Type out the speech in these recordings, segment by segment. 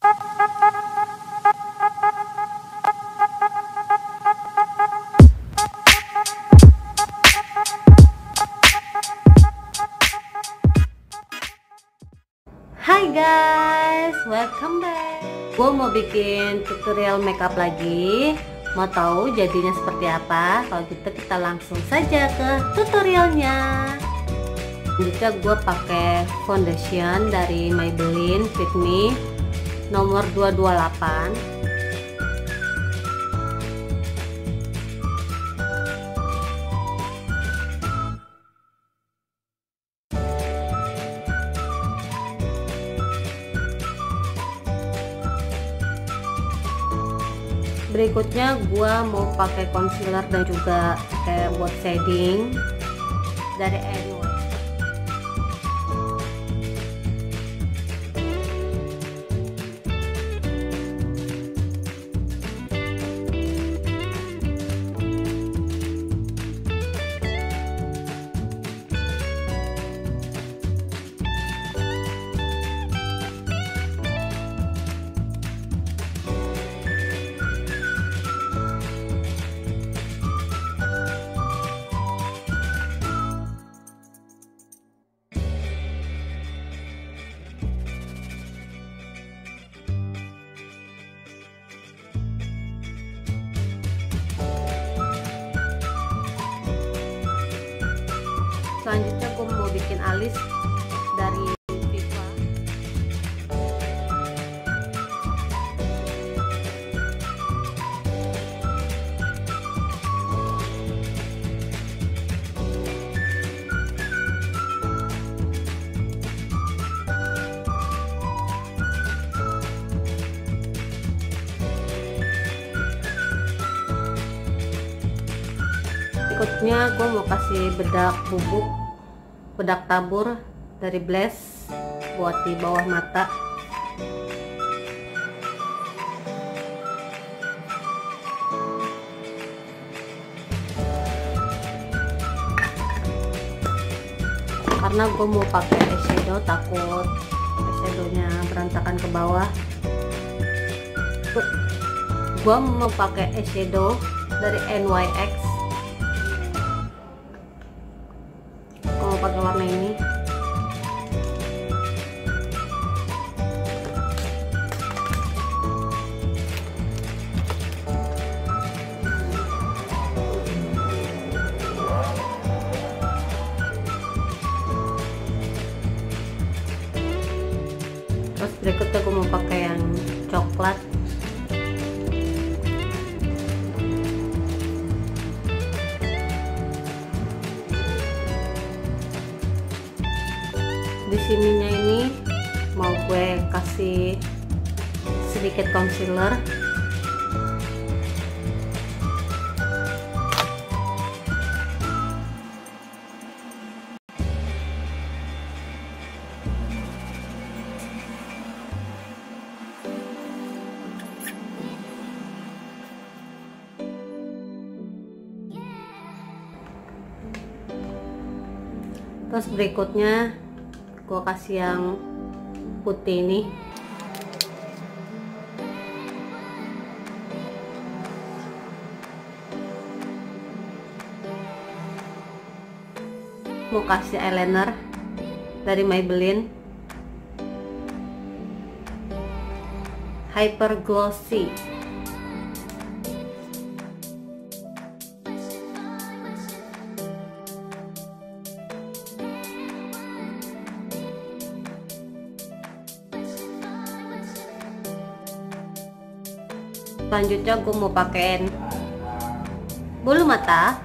Hai guys, welcome back. Gue mau bikin tutorial makeup lagi. Mau tahu jadinya seperti apa? Kalau gitu kita langsung saja ke tutorialnya. Jika gue pakai foundation dari Maybelline Fit Me nomor 228. Berikutnya gua mau pakai concealer dan juga pakai buat shading dari NYX. Selanjutnya gue mau bikin alis dari Viva. Berikutnya gue mau kasih bedak bubuk, bedak tabur dari Bless buat di bawah mata. Karena gue mau pakai eyeshadow, takut eyeshadownya berantakan ke bawah. Gue mau pakai eyeshadow dari NYX. Pakai warna ini. Terus berikutnya gue mau pakai yang coklat. Di sininya ini mau gue kasih sedikit concealer. Terus berikutnya gue kasih yang putih ini. Mau kasih eyeliner dari Maybelline Hyper Glossy. Selanjutnya gue mau pakein bulu mata.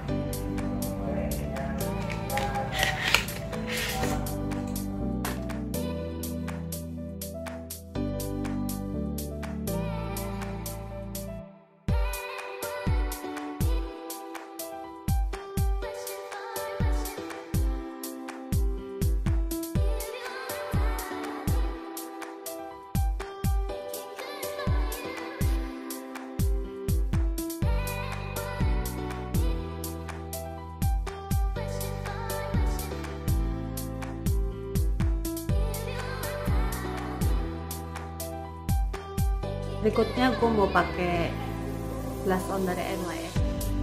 Berikutnya gue mau pakai blush on dari NYX.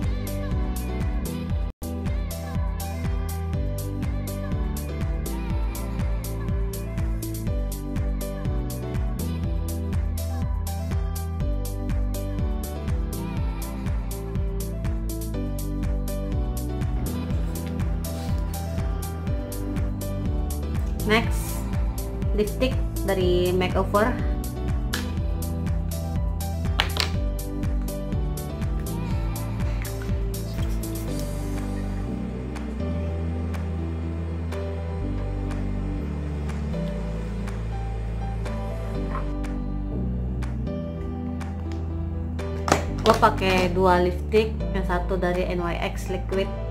Next, lipstick dari Makeover. Gue pakai dua lipstick, yang satu dari NYX Liquid